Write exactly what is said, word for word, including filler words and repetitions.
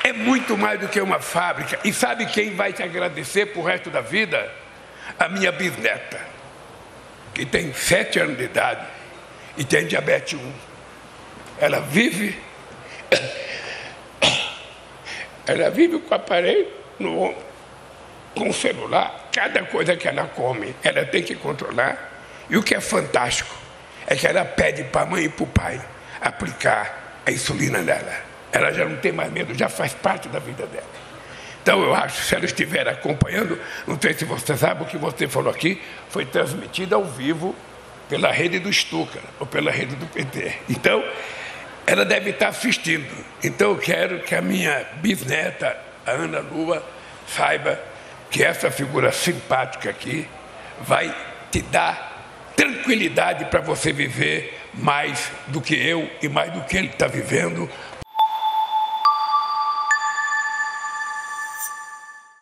é muito mais do que uma fábrica. E sabe quem vai te agradecer pro resto da vida? A minha bisneta, que tem sete anos de idade e tem diabetes um. Ela vive, ela vive com o aparelho no ombro, com o celular. Cada coisa que ela come, ela tem que controlar. E o que é fantástico é que ela pede para a mãe e para o pai aplicar a insulina nela. Ela já não tem mais medo, já faz parte da vida dela. Então eu acho, se ela estiver acompanhando, não sei se você sabe, o que você falou aqui foi transmitido ao vivo pela rede do Stuka, ou pela rede do P T. Então, ela deve estar assistindo. Então eu quero que a minha bisneta, a Ana Lua, saiba que essa figura simpática aqui vai te dar tranquilidade para você viver mais do que eu e mais do que ele está vivendo,